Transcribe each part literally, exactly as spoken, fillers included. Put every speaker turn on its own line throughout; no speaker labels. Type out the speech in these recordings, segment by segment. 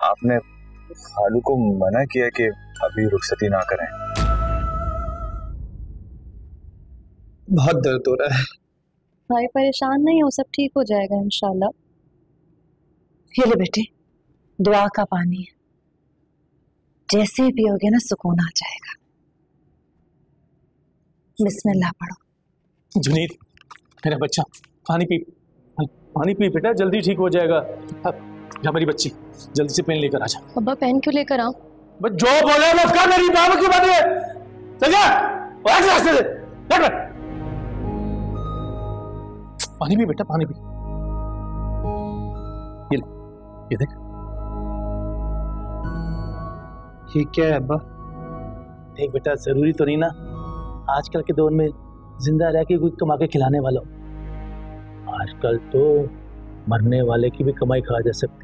आपने खालू को मना किया कि अभी रुखसती ना करें।
बहुत दर्द हो रहा है
भाई, परेशान नहीं हो, सब ठीक हो जाएगा इंशाल्लाह।
ये ले बेटे, दुआ का पानी है, जैसे ही पियोगे ना सुकून आ जाएगा। बिस्मिल्लाह पढ़ो।
जुनीद मेरा बच्चा, पानी पी, पानी पी बेटा, जल्दी ठीक हो जाएगा। जा मेरी बच्ची, जल्दी से पेन लेकर आ जा।
अब्बा पेन क्यों लेकर आऊं?
बस जो बोले बस कर, मेरी बाबा की बात है। चल जा, भाग रास्ते से, बैठ बैठ। पानी पी बेटा, पानी पी। ये ले, ये देख।
ये क्या है अब्बा?
देख बेटा, जरूरी तो नहीं ना आजकल के दौर में जिंदा रह के कोई कमा के खिलाने वाला हो। आजकल तो मरने वाले की भी कमाई खा जा सकती।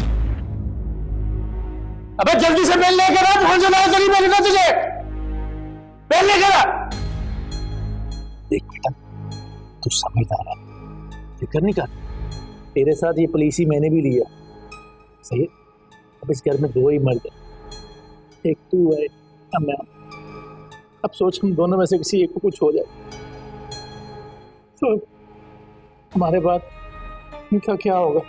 अबे जल्दी से पेन लेकर आ, फोन चला जल्दी, मैंने कहा तुझे पेन लेकर आ। देख बेटा, तू समझदार है, फिक्र नहीं कर। तेरे साथ ये पॉलिसी मैंने भी लिया, सही है। अब इस घर में दो ही मर्द है, एक तू है या मैं। अब सोच हम दोनों में से किसी एक को कुछ हो जाए तो हमारे बाद इनका क्या होगा?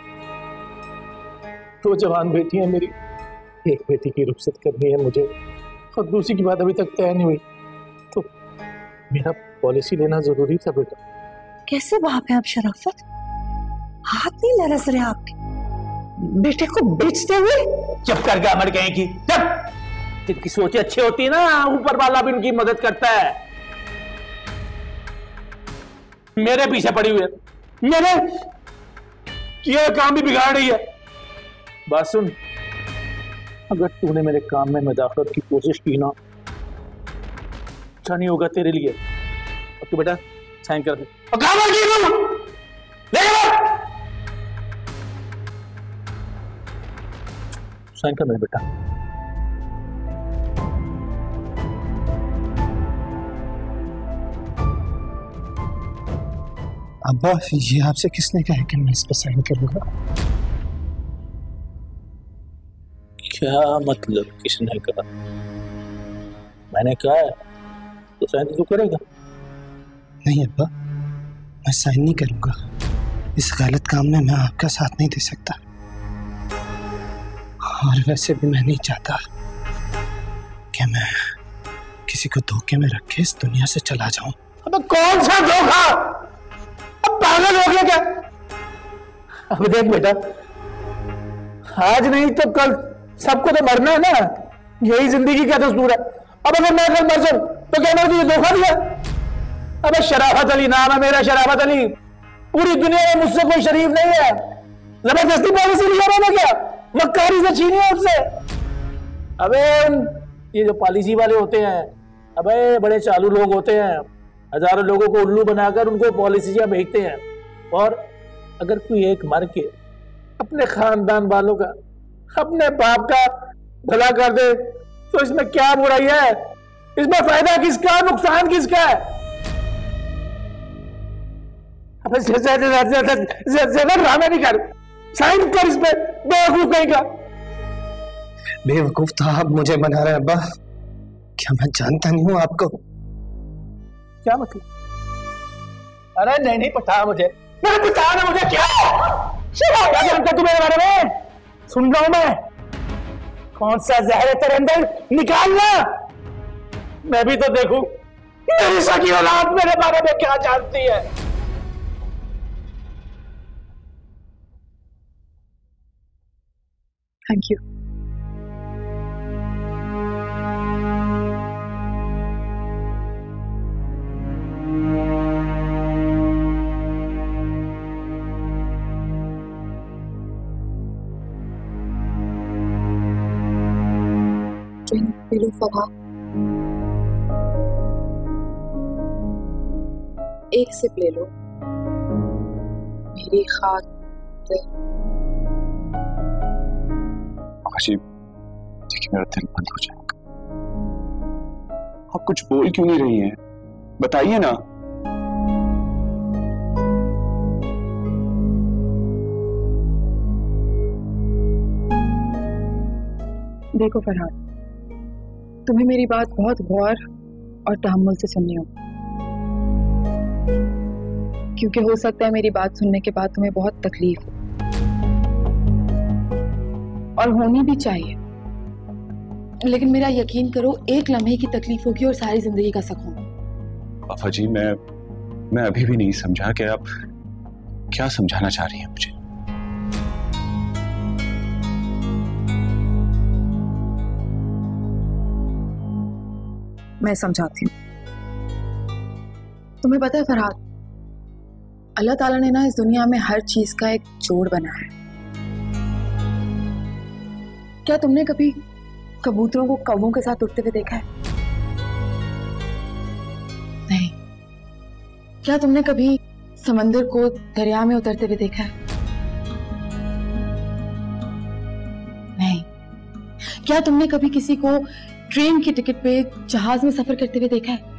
दो जवान बेटी है मेरी, एक बेटी की रुखसत करनी है मुझे और दूसरी की बात अभी तक तय नहीं हुई, तो मेरा पॉलिसी लेना जरूरी था बेटा।
कैसे बाप है आप शराफत, हाथ नहीं लरस रहे आपके बेटे को बेचते हुए।
चुप कर गया मर गए की, जब जिनकी सोच अच्छी होती है ना, ऊपर वाला भी उनकी मदद करता है। मेरे पीछे पड़ी हुई है, मैंने किया काम भी बिगाड़ रही है। बात सुन, अगर तूने मेरे काम में मदाखलत की कोशिश की ना, अच्छा नहीं होगा तेरे लिए। अब तू बेटा साइन कर दे और काम की ले साइन कर मेरे बेटा।
अब्बा ये आपसे किसने कहा कि मैं इस पर साइन करूंगा?
क्या मतलब किसने कहा? मैंने कहा है तो साइन तो करेगा।
नहीं अब्बा, मैं साइन नहीं करूंगा। इस गलत काम में मैं आपका साथ नहीं दे सकता, और वैसे भी मैं नहीं चाहता कि मैं किसी को धोखे में रख के इस दुनिया से चला जाऊं।
अब कौन सा धोखा? अब पागल हो गया क्या? अब देख बेटा, आज नहीं तो कल सबको तो मरना है ना, यही जिंदगी का दस्तूर है। अब अगर मैं कल मर जाऊं तो क्या मैंने तुझे धोखा दिया? अबे शराफत अली नाम है मेरा, शराफत अली। पूरी दुनिया में मुझसे कोई शरीफ नहीं है। जबरदस्ती पॉलिसी लिया मैंने क्या? मक्कारी से छीनी है उससे। अबे ये जो पॉलिसी वाले होते हैं, अबे बड़े चालू लोग होते हैं, हजारों लोगों को उल्लू बनाकर उनको पॉलिसियां भेजते हैं। और अगर कोई एक मर के अपने खानदान वालों का, अपने बाप का भला कर दे तो इसमें क्या बुराई है? इसमें फायदा किसका, नुकसान किसका है? अबे ज्यादा ड्रामा नहीं कर, साइन कर इस पे, बेवकूफ कहीं का।
बेवकूफ तो आप मुझे बना रहे हैं अब्बा, क्या मैं जानता नहीं हूँ आपको?
क्या मतलब? अरे नहीं नहीं पता मुझे, मैं बता ना मुझे क्या क्या जानता तू मेरे बारे में? सुन रहा हूं मैं, कौन सा जहर है तेरे अंदर, निकालना। मैं भी तो देखूं मेरी सगी औलाद मेरे बारे में क्या जानती है।
Thank you.
पी लो फरहान, एक सिप ले लो मेरी खातिर।
आशी, देखिए मेरा दिल बंद हो जाएगा। आप कुछ बोल क्यों नहीं रही हैं? बताइए ना।
देखो फरहाद, तुम्हें मेरी बात बहुत गौर और तहम्मुल से सुननी होगी, क्योंकि हो सकता है मेरी बात सुनने के बाद तुम्हें बहुत तकलीफ हो, और होनी भी चाहिए। लेकिन मेरा यकीन करो, एक लम्हे की तकलीफ होगी और सारी जिंदगी का सुकून।
आफा जी, मैं मैं अभी भी नहीं समझा कि आप क्या समझाना चाह रही हैं मुझे।
मैं समझाती हूँ। तुम्हें पता है फरहाद, अल्लाह ताला ने ना इस दुनिया में हर चीज का एक जोड़ बनाया है। क्या तुमने कभी कबूतरों को कौवों के साथ उड़ते हुए देखा है? नहीं। क्या तुमने कभी समंदर को दरिया में उतरते हुए देखा है? नहीं। क्या तुमने कभी किसी को ट्रेन की टिकट पे जहाज में सफर करते हुए देखा है?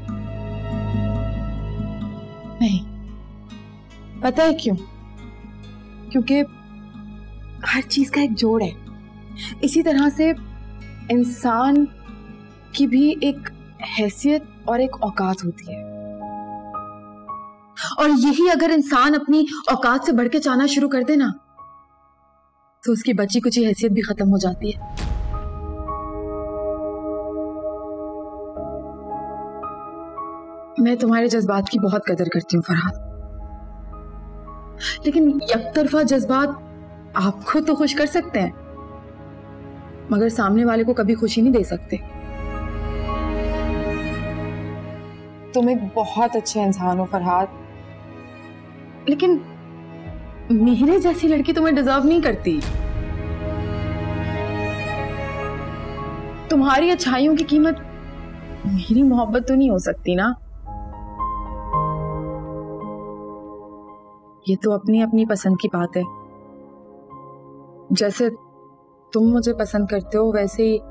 नहीं। पता है क्यों? क्योंकि हर चीज का एक जोड़ है। इसी तरह से इंसान की भी एक हैसियत और एक औकात होती है, और यही अगर इंसान अपनी औकात से बढ़ के चाहना शुरू कर दे ना, तो उसकी बची कुची हैसियत भी खत्म हो जाती है। मैं तुम्हारे जज्बात की बहुत कदर करती हूँ फरहाद, लेकिन यकतरफा जज्बात आपको तो खुश कर सकते हैं, मगर सामने वाले को कभी खुशी नहीं दे सकते। तुम एक बहुत अच्छे इंसान हो फरहाद, लेकिन मेरे जैसी लड़की तुम्हें डिजर्व नहीं करती। तुम्हारी अच्छाइयों की कीमत मेरी मोहब्बत तो नहीं हो सकती ना। ये तो अपनी अपनी पसंद की बात है। जैसे तुम मुझे पसंद करते हो, वैसे ही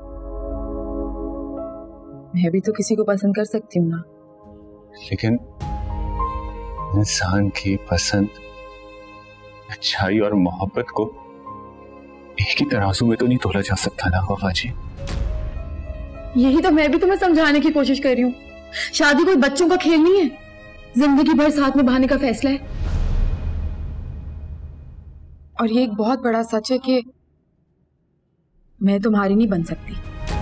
मैं भी तो किसी को पसंद कर सकती हूँ ना।
लेकिन इंसान की पसंद, अच्छाई और मोहब्बत को एक ही तराजू में तो नहीं तोला जा सकता ना वफा जी।
यही तो मैं भी तुम्हें समझाने की कोशिश कर रही हूँ। शादी कोई बच्चों का खेल नहीं है, जिंदगी भर साथ में बहाने का फैसला है। और ये एक बहुत बड़ा सच है कि मैं तुम्हारी नहीं बन सकती।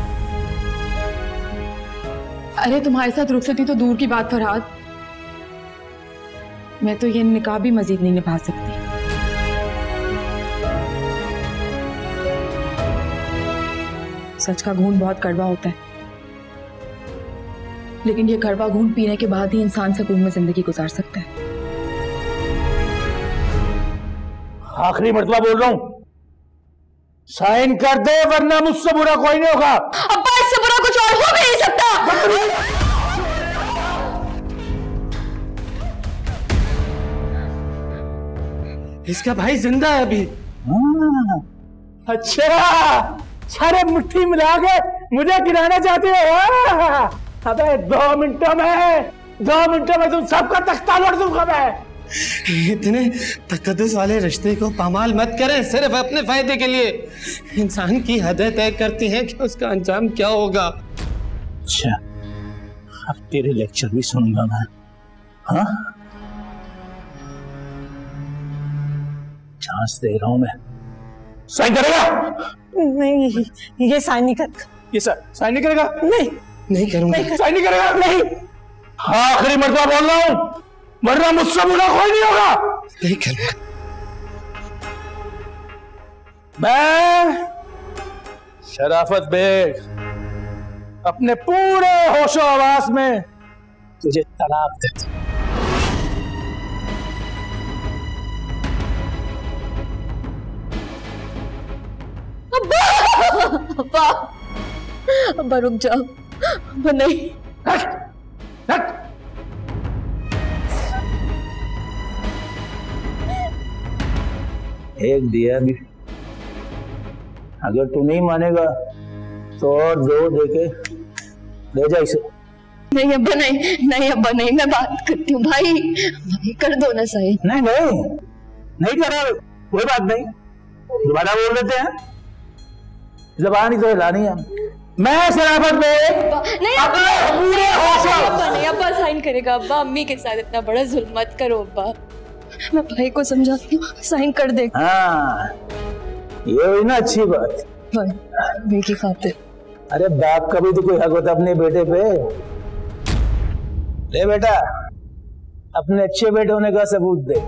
अरे तुम्हारे साथ रुखसती तो दूर की बात फरहाद, मैं तो ये निकाह भी मजीद नहीं निभा सकती। सच का घूंट बहुत कड़वा होता है, लेकिन ये कड़वा घूंट पीने के बाद ही इंसान सुकून में जिंदगी गुजार सकता है।
आखिरी मर्तबा बोल रहा हूं, साइन कर दे वरना मुझसे बुरा कोई नहीं होगा।
अब्बा, इससे बुरा कुछ और हो भी नहीं सकता।
इसका भाई जिंदा है अभी।
अच्छा, सारे मुट्ठी मिला के मुझे गिराना चाहते हो? अबे दो मिनटों में दो मिनटों में तुम सबका तख्ता लौट दूंगा मैं।
इतने तकद्दुस वाले रिश्ते को पामाल मत करें सिर्फ अपने फायदे के लिए। इंसान की हदें तय करती हैं कि उसका अंजाम क्या होगा।
अच्छा, अब तेरे लेक्चर भी सुनूंगा मैं। हाँ, चांस दे रहा हूं मैं।
साइन करेगा?
नहीं, ये साइन नहीं कर।
ये सर साइन नहीं करेगा?
नहीं,
नहीं करूंगा।
साइन नहीं करेगा? नहीं। आखिरी मर्तबा बोल रहा हूं, वरना मुझसे बुरा कोई नहीं होगा।
नहीं करूंगा।
मैं शराफत बेग अपने पूरे होशो आवास में
तुझे तलाक देता हूं।
अब्बा, अब्बा रुक जाओ। अब्बा नहीं।
हट, हट।
एक दिया भी, अगर तू नहीं मानेगा तो और जोर देके ले जा इसे।
नहीं अब्बा, नहीं नहीं अब्बा, नहीं, मैं बात करती हूँ। भाई भाई कर दो ना सही।
नहीं नहीं नहीं करा, कोई बात नहीं, दोबारा बोल देते हैं। जबान ही तो हिलानी है। मैं शराफत में
नहीं अब्बा, अब्बा नहीं, अब्बा साइन करेगा। अब्बा अम्मी के साथ इतना बड़ा जुल्म मत करो अब्बा। मैं भाई को समझाती हूँ, साइन कर दे।
हाँ ये हुई ना अच्छी बात
भाई की खातिर।
अरे बाप का भी तो कोई हक होता अपने बेटे पे। ले बेटा अपने अच्छे बेटे होने का सबूत दे।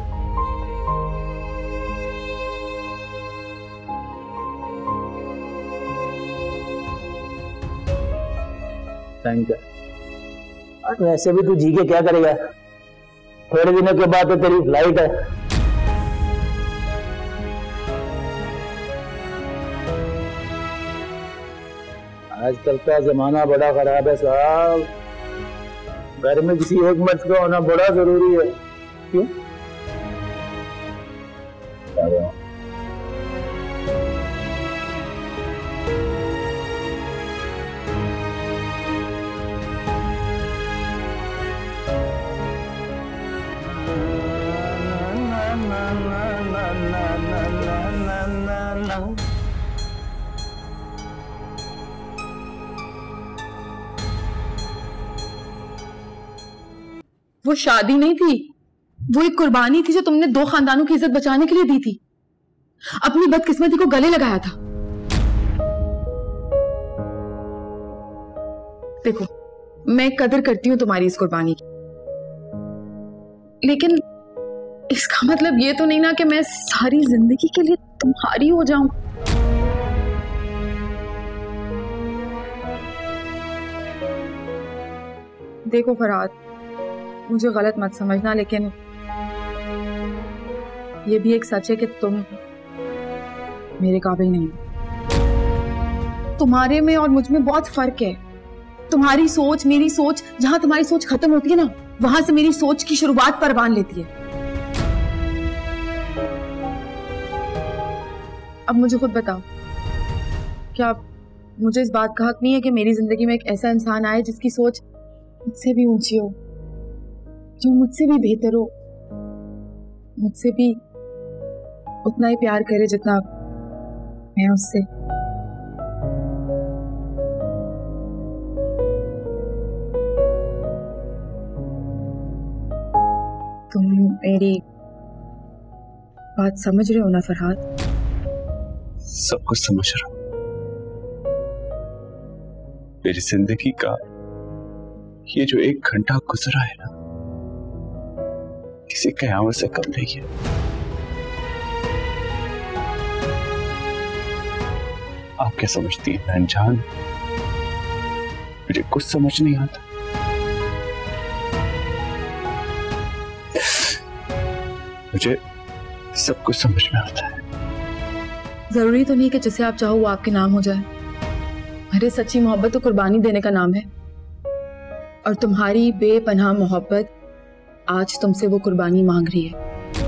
Thank you. और वैसे भी तू जी के क्या करेगा, थोड़े दिनों के बाद तो तेरी फ्लाइट है। आजकल का जमाना बड़ा खराब है साहब, घर में किसी एक मर्द का होना बड़ा जरूरी है। क्यों?
वो शादी नहीं थी, वो एक कुर्बानी थी जो तुमने दो खानदानों की इज्जत बचाने के लिए दी थी। अपनी बदकिस्मती को गले लगाया था। देखो मैं कदर करती हूं तुम्हारी इस कुर्बानी की, लेकिन इसका मतलब ये तो नहीं ना कि मैं सारी जिंदगी के लिए तुम्हारी हो जाऊं। देखो फरहाद, मुझे गलत मत समझना, लेकिन ये भी एक सच है कि तुम मेरे काबिल नहीं हो। तुम्हारे में और मुझ में बहुत फर्क है। तुम्हारी सोच मेरी सोच, जहां तुम्हारी सोच खत्म होती है ना, वहां से मेरी सोच की शुरुआत परवान लेती है। अब मुझे खुद बताओ, क्या मुझे इस बात का हक नहीं है कि मेरी जिंदगी में एक ऐसा इंसान आए जिसकी सोच मुझसे भी ऊंची हो, जो मुझसे भी बेहतर हो, मुझसे भी उतना ही प्यार करे जितना मैं उससे। तुम मेरी बात समझ रहे हो ना फरहाद?
सब कुछ समझ रहा हूं। मेरी जिंदगी का ये जो एक घंटा गुजरा है ना, किसी कयामत से कम नहीं है। आप क्या समझती हैं मैं अनजान? मुझे कुछ समझ नहीं आता। मुझे सब कुछ समझ में आता है।
जरूरी तो नहीं कि जिसे आप चाहो वो आपके नाम हो जाए। अरे सच्ची मोहब्बत तो कुर्बानी देने का नाम है, और तुम्हारी बेपनाह मोहब्बत आज तुमसे वो कुर्बानी मांग रही है।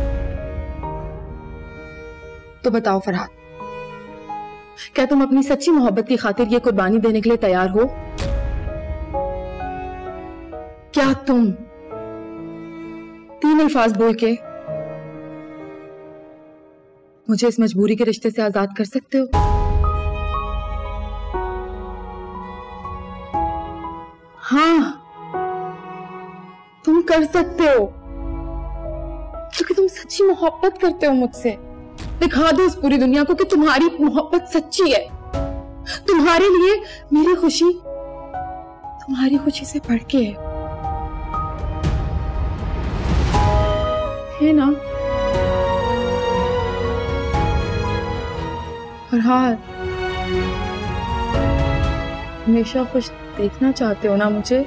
तो बताओ फरहाद, क्या तुम अपनी सच्ची मोहब्बत की खातिर ये कुर्बानी देने के लिए तैयार हो? क्या तुम तीन अल्फाज बोल के मुझे इस मजबूरी के रिश्ते से आजाद कर सकते हो? हाँ तुम कर सकते हो, क्योंकि तुम सच्ची मोहब्बत करते हो मुझसे। दिखा दो इस पूरी दुनिया को कि तुम्हारी मोहब्बत सच्ची है। तुम्हारे लिए मेरी खुशी तुम्हारी खुशी से बढ़ के है, है ना फरहाद? हमेशा खुश देखना चाहते हो ना मुझे?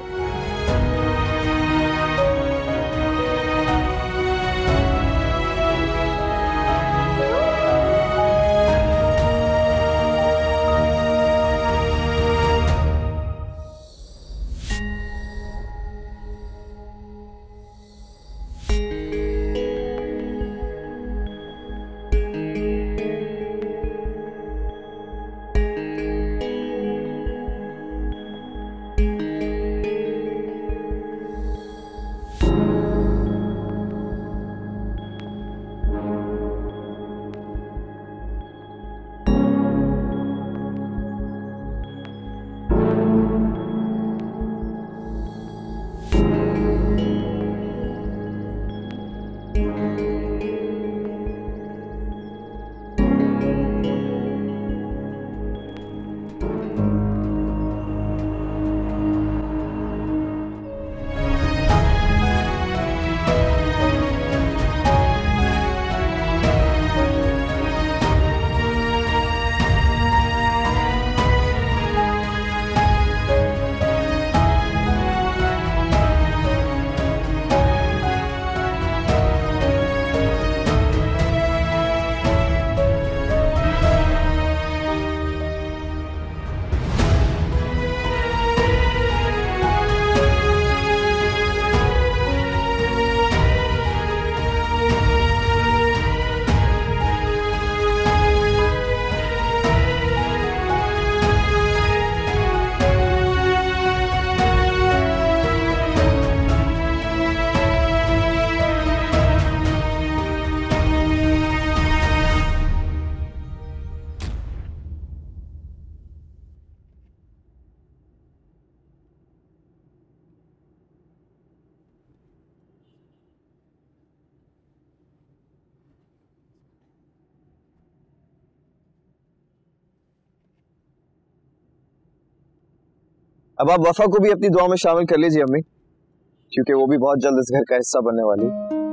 अब आप वफा को भी अपनी दुआ में शामिल कर लीजिए अम्मी, क्योंकि वो भी बहुत जल्द इस घर का हिस्सा बनने वाली।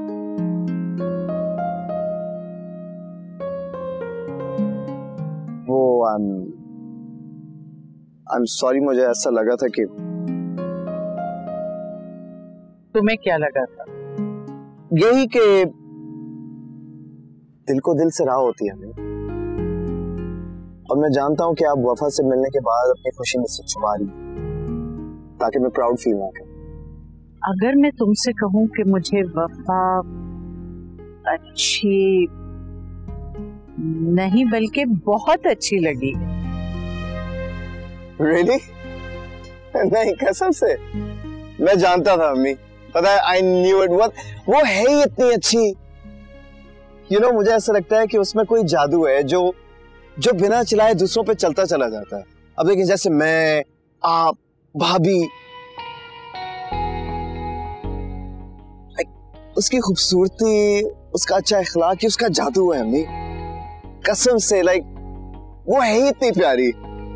वो आई एम सॉरी, मुझे ऐसा लगा था कि।
तुम्हें क्या लगा था?
यही कि दिल को दिल से राह होती है हमें, और मैं जानता हूं कि आप वफा से मिलने के बाद अपनी खुशी मुझसे छुपा रही हैं ताकि मैं प्राउड फील ना करूं।
अगर मैं तुमसे कहूं कि मुझे वफा अच्छी नहीं बल्कि बहुत अच्छी लगी।
Really? नहीं, कसम से मैं जानता था अम्मी, पता है, आई न्यू इट। वो है ही इतनी अच्छी, यू नो, मुझे ऐसा लगता है कि उसमें कोई जादू है जो जो बिना चलाए दूसरों पे चलता चला जाता है। अब देखिए, जैसे मैं, आप, भाभी, उसकी खूबसूरती, उसका अच्छा इखलाक, उसका जादू है अम्मी, कसम से। लाइक वो है ही इतनी प्यारी,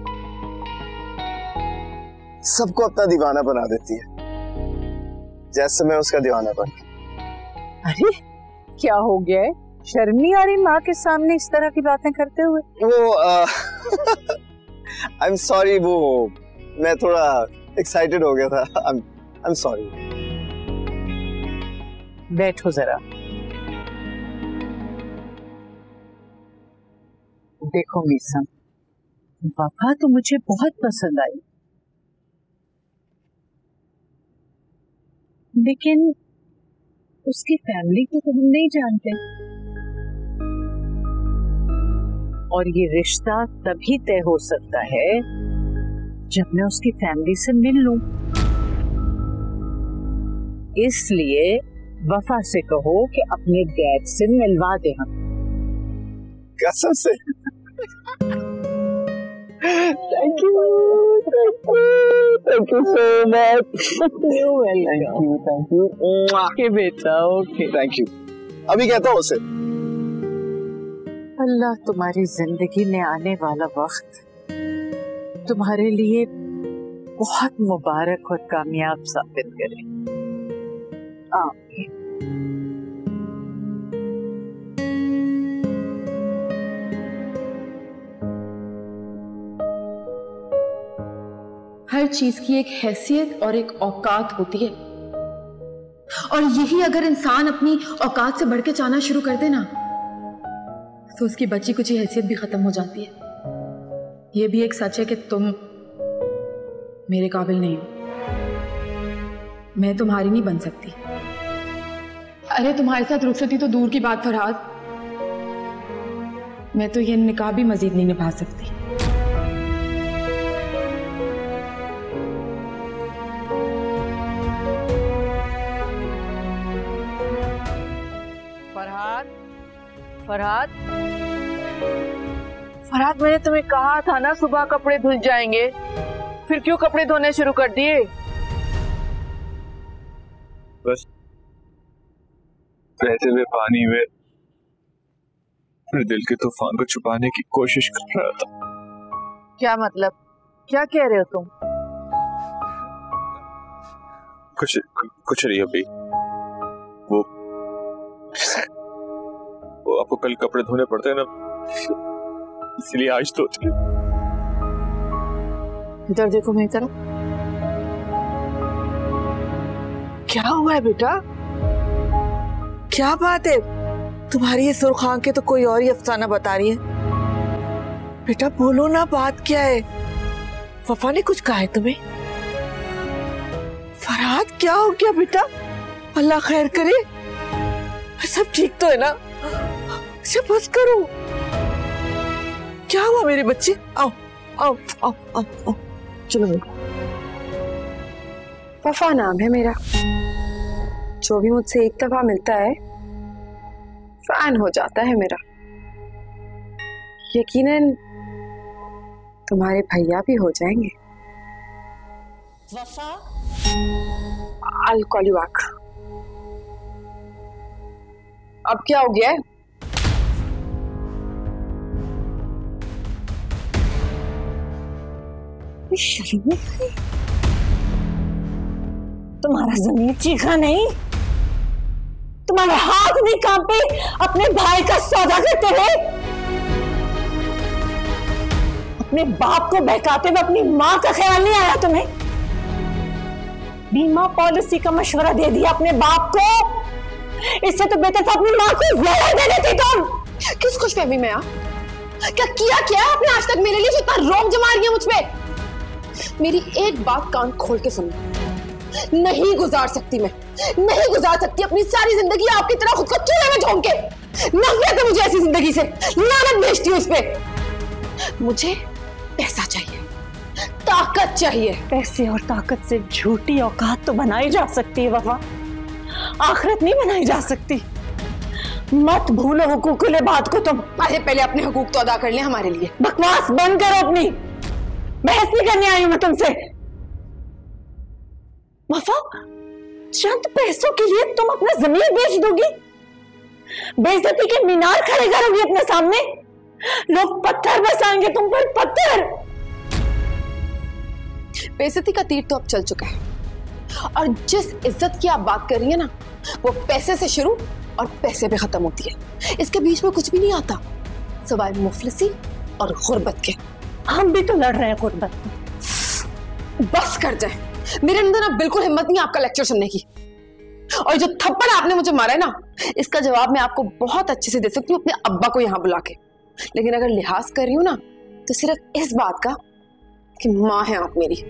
सबको अपना दीवाना बना देती है, जैसे मैं उसका दीवाना बन।
अरे क्या हो गया है? शर्म नहीं आ रही माँ के सामने इस तरह की बातें करते हुए?
वो आई एम सॉरी, वो मैं थोड़ा एक्साइटेड हो गया था। I am sorry.
बैठो जरा। देखो मीसा, वफा तो मुझे बहुत पसंद आई, लेकिन उसकी फैमिली को तो हम नहीं जानते, और ये रिश्ता तभी तय हो सकता है जब मैं उसकी फैमिली से मिल लूं। इसलिए वफा से कहो कि अपने डैड से मिलवा दे हम।
कसम से? Thank you, thank you so much.
You welcome.
Thank you,
okay बेटा, ओके,
थैंक यू। अभी कहता हूँ उसे।
अल्लाह तुम्हारी जिंदगी में आने वाला वक्त तुम्हारे लिए बहुत मुबारक और कामयाब साबित करे। आमीन।
हर चीज की एक हैसियत और एक औकात होती है, और यही अगर इंसान अपनी औकात से बढ़ के चाहना शुरू कर दे ना, तो उसकी बची कुछ हैसियत भी खत्म हो जाती है। ये भी एक सच है कि तुम मेरे काबिल नहीं हो, मैं तुम्हारी नहीं बन सकती। अरे तुम्हारे साथ रुखसती तो दूर की बात फरहाद, मैं तो ये निकाह भी मजीद नहीं निभा सकती।
फरहाद, फरहाद, फरहाद, मैंने तुम्हें कहा था ना सुबह कपड़े धुल जाएंगे, फिर क्यों कपड़े धोने शुरू कर दिए?
बस बहते हुए पानी में अपने दिल के तूफान को छुपाने की कोशिश कर रहा था।
क्या मतलब? क्या कह रहे हो तुम?
कुछ कुछ नहीं अभी। वो वो आपको कल कपड़े धोने पड़ते हैं ना, इसलिए आज धोते।
इधर देखो मेरी तरफ। क्या हुआ है बेटा? क्या बात है? तुम्हारी ये सुर्ख आंखें तो कोई और ही अफसाना बता रही है। बेटा बोलो ना, बात क्या है? वफा ने कुछ कहा है तुम्हें? फरहाद क्या हो गया बेटा? अल्लाह खैर करे, सब ठीक तो है ना? अच्छा बस करो। क्या हुआ मेरे बच्चे? आओ आओ आओ आओ, आओ। चलो।
वफा नाम है मेरा, जो भी मुझसे एक दफा मिलता है फैन हो जाता है मेरा। यकीनन तुम्हारे भैया भी हो जाएंगे।
वफा,
I'll call you back। अब क्या हो गया है?
शर्म नहीं।
तुम्हारा ज़मीर चीखा नहीं? तुम्हारे हाथ नहीं कांपे अपने भाई का सौदा करते हुए? अपने बाप को बहकाते हुए अपनी माँ का ख्याल नहीं आया तुम्हें? बीमा पॉलिसी का मशवरा दे दिया अपने बाप को? इससे तो बेहतर था अपनी माँ को ज़हर दे देती तुम।
किस खुशफहमी में आ? क्या किया क्या है आपने आज तक मेरे लिए जो इतना रोब जमा रही है मुझ पे? मेरी एक बात कान खोल के सुनो, नहीं गुजार सकती मैं, नहीं गुजार सकती अपनी सारी जिंदगी आपकी तरह खुद को चूल्हे में झोंक के। नफरत है मुझे ऐसी जिंदगी से, लानत भेजती हूँ इस पे। मुझे पैसा चाहिए, ताकत चाहिए।
पैसे और ताकत से झूठी औकात तो बनाई जा सकती है वफा, आखिरत नहीं बनाई जा सकती। मत भूलो हुकूकुल बात को तुम।
अरे पहले अपने हुकूक तो अदा कर ले हमारे लिए।
बकवास बंद करो अपनी, बहस नहीं करने आई हूं मैं तुमसे। वफा, चंद पैसों के लिए तुम अपना जमीन बेच दोगी? बेइज्जती के मीनार खड़े करोगी अपने सामने? लोग पत्थर बरसाएंगे तुम पर, पत्थर।
बेइज्जती का तीर तो अब चल चुका है, और जिस इज्जत की आप बात कर रही है ना, वो पैसे से शुरू और पैसे पे खत्म होती है। इसके बीच में कुछ भी नहीं आता सिवाय मुफलिसी और गुर्बत के।
हम भी तो लड़ रहे हैं गुर्बत।
बस कर जाए, मेरे अंदर अब बिल्कुल हिम्मत नहीं आपका लेक्चर सुनने की। और जो थप्पड़ आपने मुझे मारा है ना, इसका जवाब मैं आपको बहुत अच्छे से दे सकती हूँ अपने अब्बा को यहाँ बुला के। लेकिन अगर लिहाज कर रही हूँ ना, तो सिर्फ इस बात का कि माँ है आप मेरी।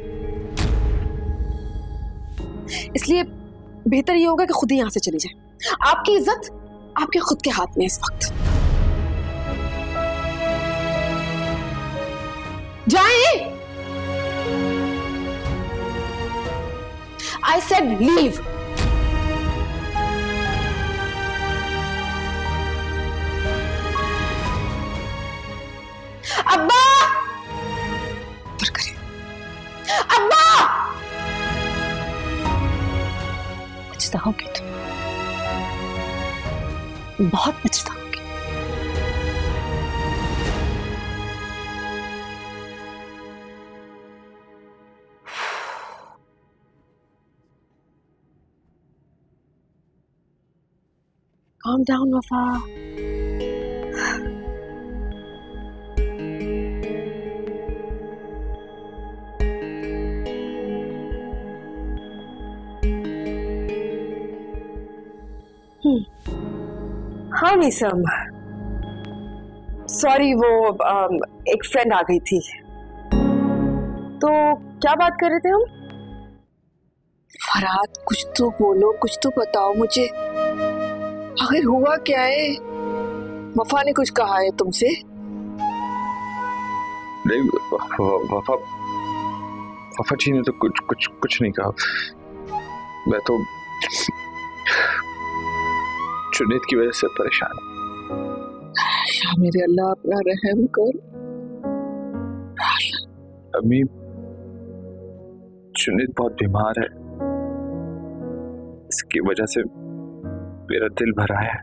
इसलिए बेहतर ये होगा कि खुद ही यहां से चली जाए। आपकी इज्जत आपके खुद के हाथ में इस वक्त। जाए। I said leave. अब्बा, अब्बा,
पछताओगे तुम, बहुत पछताओगे।
Calm down, Wafa. हाँ निसम, सॉरी वो आ, एक फ्रेंड आ गई थी। तो क्या बात कर रहे थे हम? फराद, कुछ तो बोलो, कुछ तो बताओ मुझे, आखिर हुआ क्या है? वफा ने कुछ कहा है तुमसे?
नहीं, वफा वफा जी ने तो कुछ कुछ कुछ नहीं कहा। मैं तो जुनैद की वजह से परेशान हूँ।
या मेरे अल्लाह, अपना रहम कर।
अम्मी, जुनैद बहुत बीमार है, इसकी वजह से मेरा दिल भरा है।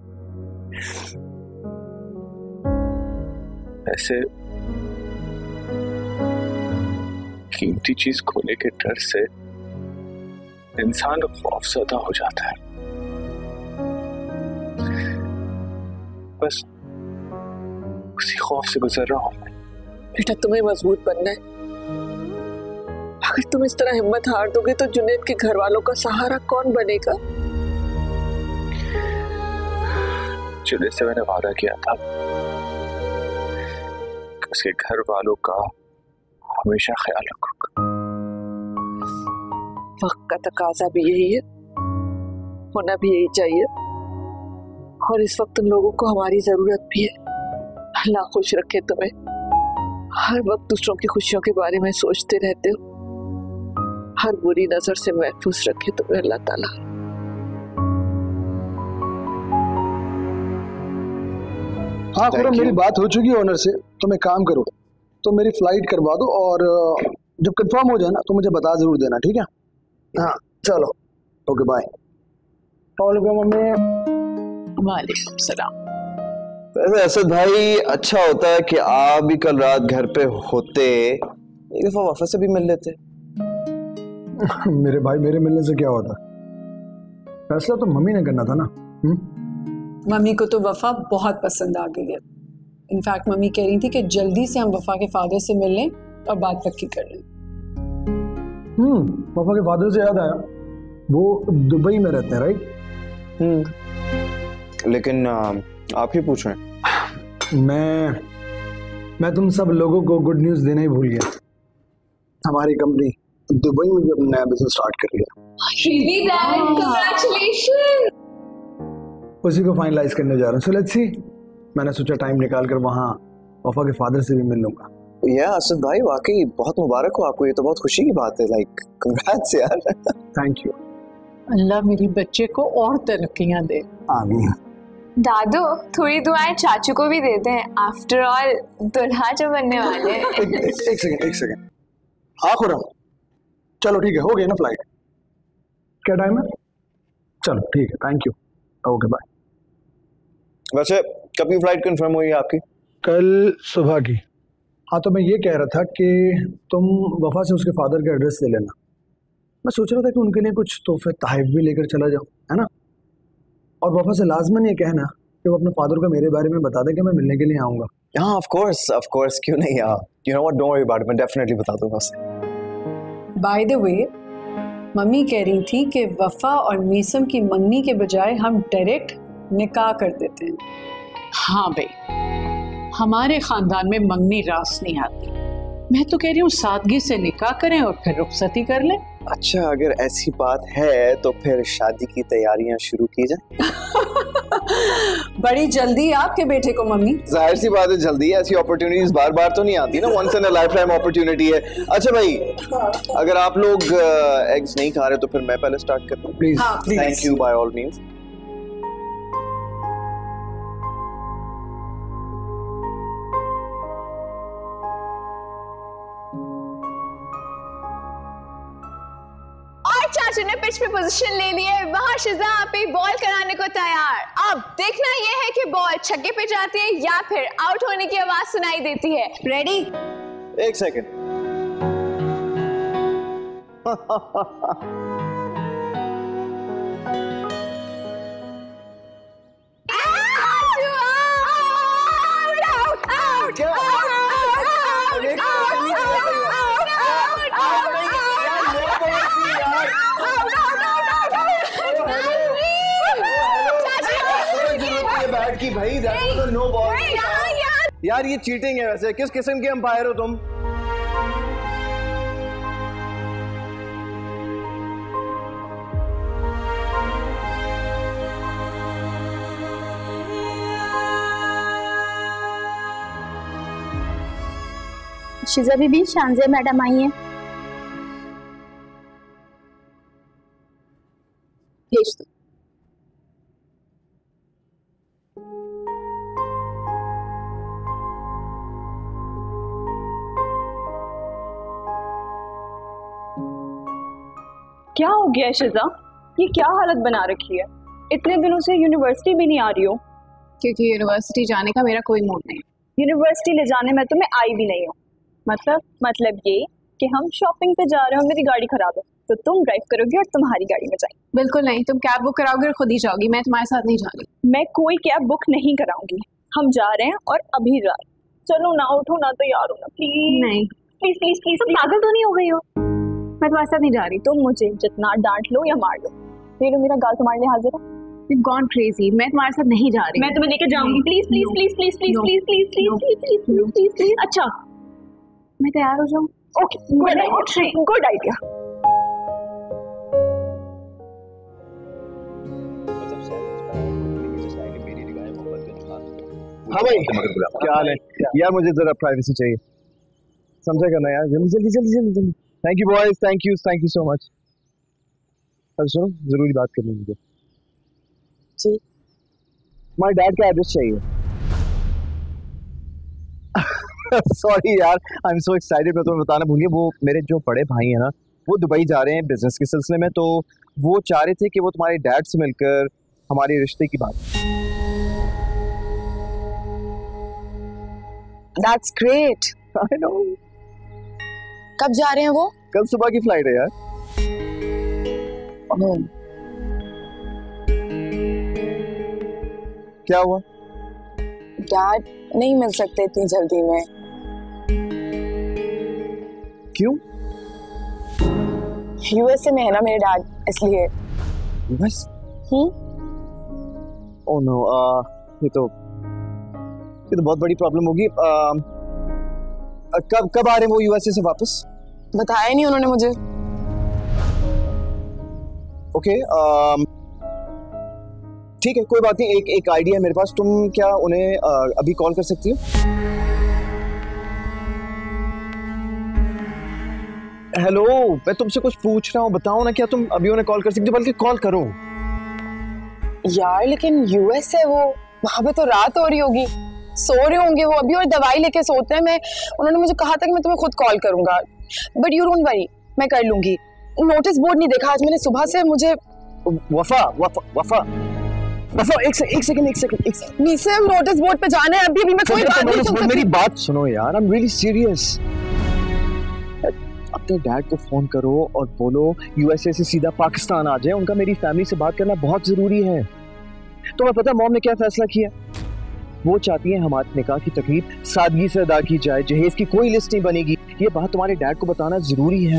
ऐसे कीमती चीज खोने के डर से इंसान खौफजदा हो जाता है। बस उसी खौफ से गुजर रहा हूं।
बेटा, तुम्हें मजबूत बनना है। अगर तुम इस तरह हिम्मत हार दोगे तो जुनैद के घर वालों का सहारा कौन बनेगा?
जुनैद से मैंने वादा किया था कि उसके घर वालों का हमेशा ख्याल रखूंगा।
वक्त का तकाजा भी यही है, होना भी यही चाहिए, और इस वक्त उन लोगों को हमारी जरूरत भी है। अल्लाह खुश रखे तुम्हें। हर वक्त दूसरों की खुशियों के बारे में सोचते रहते हो, हर बुरी नजर से महफूज रखे तुम्हें अल्लाह ताला।
हाँ खुरम, मेरी बात हो चुकी है ओनर से, तुम एक काम करो, तो मेरी फ्लाइट करवा दो, और जब कंफर्म हो जाए ना तो मुझे बता जरूर देना, ठीक है? हाँ चलो, ओके बाय।
वालेकुम सलाम।
वैसे असद भाई, अच्छा होता है कि आप भी कल रात घर पे होते, एक दफा वफा से भी मिल लेते।
मेरे भाई मेरे मिलने से क्या होता, फैसला तो मम्मी ने करना था ना। हुँ?
मम्मी को तो वफा बहुत पसंद आ गई है। इनफैक्ट मम्मी कह रही थी कि जल्दी से हम वफा के फादर से मिल लें और बात पक्की कर लें।
हम्म वफा के फादर से याद आया, वो दुबई में रहते हैं राइट?
हम्म लेकिन आप ही पूछ रहे हैं।
मैं मैं तुम सब लोगों को गुड न्यूज़ देना ही भूल गया। हमारी कंपनी दुबई में भी अपना नया बिजनेस स्टार्ट कर लिया।
Really, Dad? Congratulations!
उसी को फाइनलाइज करने जा रहा हूँ। सो लेट्स सी, मैंने सोचा टाइम निकाल कर वहाँ वफा के फादर से भी मिल लूंगा।
या असद भाई वाकई बहुत मुबारक हो आपको, ये तो बहुत खुशी की बात है। लाइक कंग्रेट्स यार।
Thank you.
अल्लाह मेरी बच्चे को और तरक्कियां दे।
आमीन।
दादू थोड़ी दुआएं चाचू को भी देते हैं, आफ्टर ऑल दुल्हा जो बनने वाले हैं।
एक, एक, एक सेकंड एक सेकंड हाँ खुरम, चलो ठीक है, हो गई ना फ्लाइट? क्या टाइम है? चलो ठीक है, थैंक यू, ओके बाय।
वैसे कब की फ्लाइट कंफर्म हुई है आपकी?
कल सुबह की। हाँ तो मैं ये कह रहा था कि तुम वफा से उसके फादर का एड्रेस ले लेना। मैं सोच रहा था कि उनके लिए कुछ तोहफे तहफ़ भी लेकर चला जाऊँ, है ना? और वफा से लाजमन ये कहना कि वो अपने फादर को मेरे बारे में बता दे कि मैं मिलने के लिए आऊँगा।
हाँ ऑफ कोर्स ऑफ कोर्स, क्यों नहीं यार। You know what, don't worry about it, मैं डेफिनेटली बता दूंगा उसे।
बाय द वे मम्मी कह रही थी कि वफा और मीसम की मंगनी के बजाय हम डायरेक्ट निकाह कर देते हैं।
हाँ भाई, हमारे खानदान में मंगनी रास नहीं आती। मैं तो कह रही हूँ सादगी से निकाह करें और फिर रुखसती कर लें।
अच्छा अगर ऐसी बात है तो फिर शादी की तैयारियां शुरू की जाए।
बड़ी जल्दी आपके बेटे को मम्मी।
जाहिर सी बात है जल्दी है, ऐसी अपॉर्चुनिटीज बार बार तो नहीं आती ना, once in a lifetime opportunity है। अच्छा भाई अगर आप लोग एग्स नहीं खा रहे तो फिर मैं पहले स्टार्ट करता हूँ please. Thank you by all means.
चाचू ने पिच पे पोजीशन ले ली है, वहां शिजा आपी बॉल कराने को तैयार। अब देखना यह है कि बॉल छक्के पे जाती है या फिर आउट होने की आवाज सुनाई देती है। रेडी?
एक सेकंड। की भाई तो नो बॉल यार, यार ये चीटिंग है। वैसे किस किस्म के अंपायर हो तुम?
शिजा बीबी, शानजिया मैडम आई हैं। भेज दो।
क्या हो गया है शिजा? ये क्या हालत बना रखी है? इतने दिनों से यूनिवर्सिटी भी नहीं आ रही हो।
क्योंकि यूनिवर्सिटी जाने का मेरा कोई मूड नहीं।
यूनिवर्सिटी ले जाने में तो मैं आई भी नहीं हूँ। मतलब मतलब ये कि हम शॉपिंग पे जा रहे हो, मेरी गाड़ी खराब है तो तुम ड्राइव करोगी और तुम्हारी गाड़ी में जाएंगे।
बिल्कुल नहीं, तुम कैब बुक कराओगे और खुद ही जाओगी, मैं तुम्हारे साथ नहीं जाऊंगी।
मैं कोई कैब बुक नहीं कराऊंगी, हम जा रहे हैं और अभी जा रहे हैं। चलो ना, उठो ना, तैयार हो ना प्लीज।
नहीं
प्लीज प्लीज प्लीज।
तुम पागल तो नहीं हो गई हो? मैं तुम्हारे साथ नहीं जा रही।
तुम मुझे जितना डांट लो या मार लो, ले लो मेरा गाल तुम्हारे लिए हाजिर है।
You've gone crazy, मैं तुम्हारे साथ नहीं जा रही।
मैं तुम्हें लेके जाऊंगी। Please please please please please please please please please please please please. अच्छा
मैं तैयार हो जाऊँ?
Okay, good idea, good idea.
हाँ भाई क्या हाल है यार? मुझे जरा प्राइवेसी चाहिए, समझा करना यार। जल्दी जल्दी जल्दी जल्दी जल्दी। Thank you boys, thank you thank you so much. अब सुनो, जरूरी बात करनी है मुझे। जी माय डैड का एड्रेस चाहिए। सॉरी यार, आई एम सो एक्साइटेड। मैं तुम्हें बताना भूल गया, वो मेरे जो बड़े भाई हैं ना, वो दुबई जा रहे हैं बिजनेस के सिलसिले में, तो वो चाह रहे थे कि वो तुम्हारे डैड से मिलकर हमारे रिश्ते की बात।
That's great.
I know.
कब जा रहे हैं वो?
कल सुबह की फ्लाइट है यार।
home.
क्या हुआ?
डैड नहीं मिल सकते इतनी जल्दी में।
क्यों?
यूएसए में है ना मेरे डैड, इसलिए।
बस?
हम्म?
ओह नो, ये तो ये तो बहुत बड़ी प्रॉब्लम होगी। कब कब आ रहे हैं वो यूएसए से वापस?
बताया नहीं उन्होंने मुझे।
ओके, ठीक है, कोई बात नहीं। एक एक आइडिया है मेरे पास। तुम क्या उन्हें आ, अभी कॉल कर सकती हो? हेलो, मैं तुमसे कुछ पूछ रहा हूँ, बताओ ना, क्या तुम अभी उन्हें कॉल कर सकती हो? बल्कि कॉल करो
यार। लेकिन यूएस है वो, वहां पे तो रात हो रही होगी, सो रहे होंगे वो अभी और दवाई लेके सोते हैं। मैं उन्होंने मुझे कहा था कि मैं तुम्हें खुद कॉल करूंगा, बट यू डोंट वरी, मैं कर लूंगी। नोटिस बोर्ड नहीं देखा आज मैंने सुबह से। मुझे
वफा वफा वफा वफा एक से, एक सेकंड एक सेकंड एक सेकंड
नीसम, नोटिस बोर्ड पे जाना है अभी। अभी मैं कोई बात नहीं सुन सकती।
मेरी बात सुनो यार, आई एम रियली सीरियस। अपने डैड को फोन करो और बोलो यूएसए से सीधा पाकिस्तान आ जाए। उनका मेरी फैमिली से बात करना बहुत जरूरी है। तुम्हें पता है मॉम ने क्या फैसला किया? वो चाहती है हमारे निकाह की तकरीब सादगी से अदा की जाए, जहेज की कोई लिस्ट नहीं बनेगी। ये बात तुम्हारे डैड को बताना जरूरी है।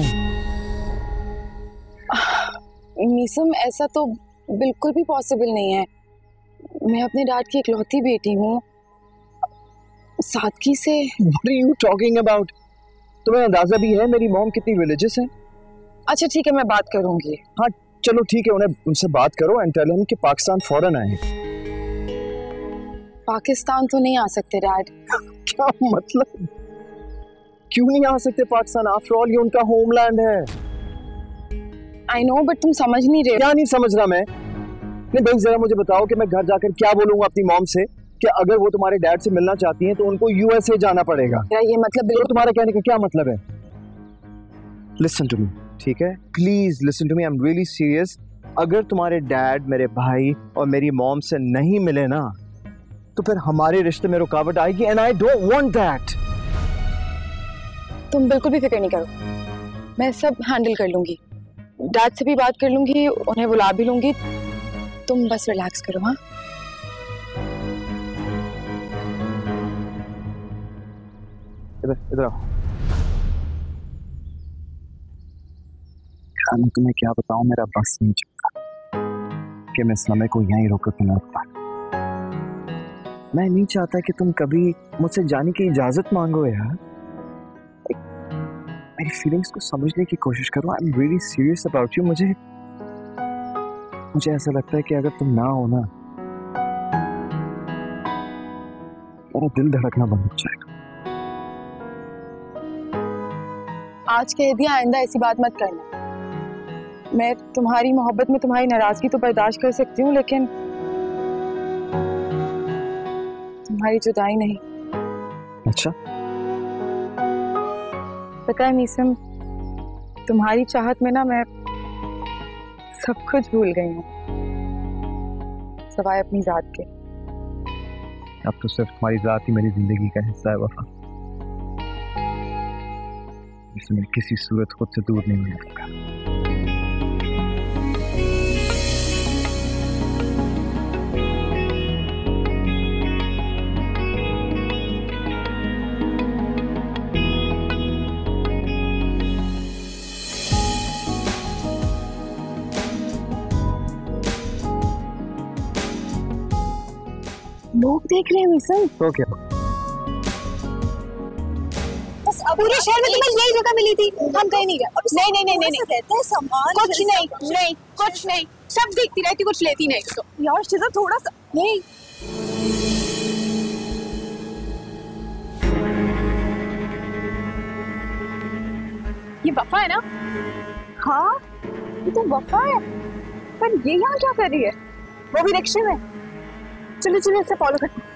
नीसम, ऐसा तो बिल्कुल भी पॉसिबल नहीं है। मैं अपने डैड की इकलौती बेटी हूँ। सादगी से
What are you talking about? तुम्हें अंदाजा भी है मेरी मॉम कितनी रिलीजियस है?
अच्छा ठीक है, मैं बात करूंगी।
हाँ चलो ठीक है, उन्हें उनसे बात करो एंड टेल हिम कि पाकिस्तान फौरन आए।
पाकिस्तान तो नहीं आ सकते डैड।
क्या मतलब? क्यों नहीं आ सकते पाकिस्तान? आफ्टर ऑल ये उनका होमलैंड है।
आई नो, बट तुम समझ नहीं रहे।
क्या नहीं समझ रहा मैं? नहीं भाई, जरा मुझे बताओ कि मैं घर जाकर क्या बोलूंगा अपनी मॉम से कि अगर वो तुम्हारे डैड से मिलना चाहती हैं तो उनको यूएसए जाना पड़ेगा।
क्या ये मतलब?
तो तुम्हारा कहने का क्या मतलब है? लिसन टू मी, ठीक है? Please listen to me, I am really serious. अगर तुम्हारे डैड मेरे भाई और मेरी मॉम से नहीं मिले ना तो फिर हमारे रिश्ते में रुकावट आएगी and I don't want that.
तुम बिल्कुल भी फिक्र नहीं करो, मैं सब हैंडल कर लूंगी। डैड से भी बात कर लूंगी, उन्हें बुला भी लूंगी। तुम बस रिलैक्स करो। हाँ
इधर इधर आओ। मैं तुम्हें क्या बताऊं, मेरा बस नहीं चलता कि मैं इस लम्हे को यहीं रोक कर ना पाऊं। मैं नहीं चाहता कि तुम कभी मुझसे जाने की इजाजत मांगो यार। मेरी फीलिंग्स को समझने की कोशिश करो। I am really serious about you. मुझे मुझे ऐसा लगता है कि अगर तुम ना हो ना मेरा दिल धड़कना बंद हो जाएगा।
आज कह दिया, आइंदा ऐसी बात मत करना। मैं तुम्हारी मोहब्बत में तुम्हारी नाराजगी तो बर्दाश्त कर सकती हूँ, लेकिन तुम्हारी जुदाई नहीं।
अच्छा,
पता है मीसम, तुम्हारी चाहत में ना मैं सब कुछ भूल गई हूँ सिवाय अपनी जात के।
अब तो सिर्फ तुम्हारी जात ही मेरी जिंदगी का हिस्सा है वफा। इसमें किसी सूरत खुद से दूर नहीं मिलेगा।
लोग देख रहे हैं मीसम।
तो क्या?
बस पूरे शहर में तुम्हें यही जगह मिली थी, हम कहीं नहीं गए। नहीं नहीं नहीं नहीं रहते हैं सामान, कुछ नहीं नहीं कुछ नहीं, सब देखती रहती, कुछ लेती नहीं। तो यार शिजा थोड़ा सा नहीं।
ये वफा है ना? हाँ ये तो वफा है, पर ये यहाँ क्या कर रही है?
वो भी रिक्शे में। चलो चलो, इसे फॉलो करते हैं।